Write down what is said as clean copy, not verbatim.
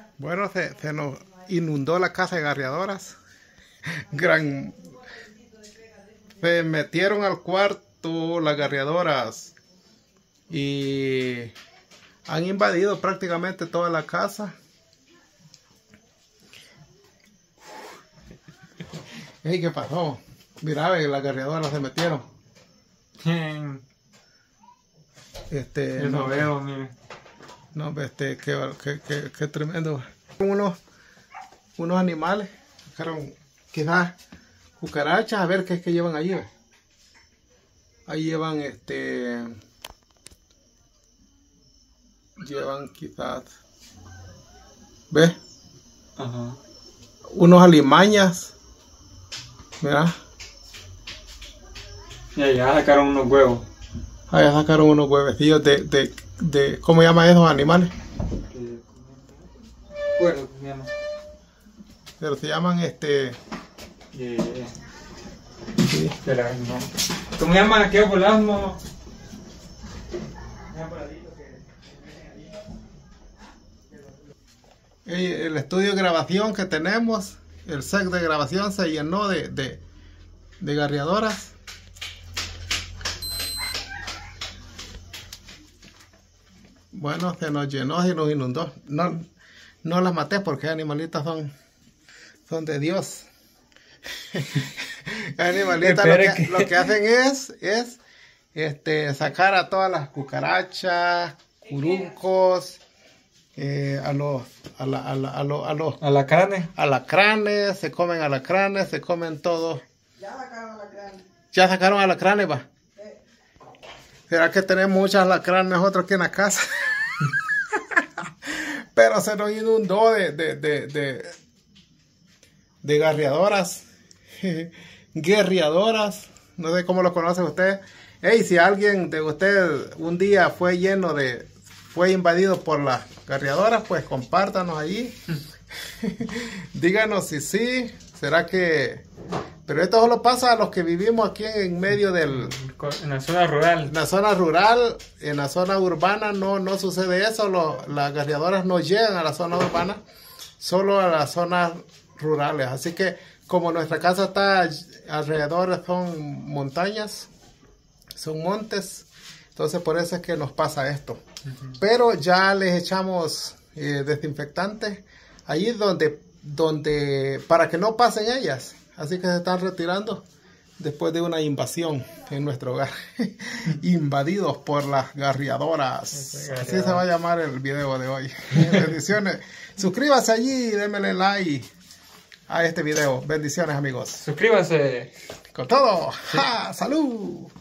Bueno, se nos inundó la casa de garriadoras. Se metieron al cuarto las garriadoras y han invadido prácticamente toda la casa. Ey, ¿qué pasó? Mira, las garriadoras se metieron. Yo no veo, mire. No, qué tremendo. Unos animales, sacaron quizás cucarachas, a ver qué es que llevan allí. Ahí llevan llevan quizás, ¿ves? Ajá. Unos alimañas, mira. Y allá sacaron unos huevos. Allá sacaron unos huevecillos de ¿cómo llaman esos animales? Bueno, ¿cómo se llama? Pero se llaman Sí. Espera, no. ¿Cómo se llama aquellos volasmos? El estudio de grabación que tenemos, el set de grabación se llenó de garriadoras. Bueno, se nos llenó y nos inundó. No las maté porque animalitas son de Dios. Animalitas lo que hacen es sacar a todas las cucarachas, curuncos, alacranes, se comen alacranes, se comen todo. Ya sacaron alacranes. Ya sacaron alacranes, va. ¿Será que tenemos muchas alacranes nosotros aquí en la casa? Pero se nos inundó de garriadoras. Guerriadoras. No sé cómo lo conocen ustedes. Hey, si alguien de ustedes un día fue invadido por las garriadoras, pues compártanos allí. Díganos si sí. ¿Será que...? Pero esto solo pasa a los que vivimos aquí en medio en la zona rural. En la zona rural, en la zona urbana no sucede eso. Las garriadoras no llegan a la zona urbana, solo a las zonas rurales. Así que como nuestra casa está alrededor, son montañas, son montes, entonces por eso es que nos pasa esto. Pero ya les echamos desinfectante allí donde para que no pasen ellas. Así que se están retirando después de una invasión en nuestro hogar. Invadidos por las garriadoras. Así se va a llamar el video de hoy. Bendiciones. Suscríbase allí y démele like a este video. Bendiciones, amigos. Suscríbase. Con todo. ¡Ja! ¡Salud!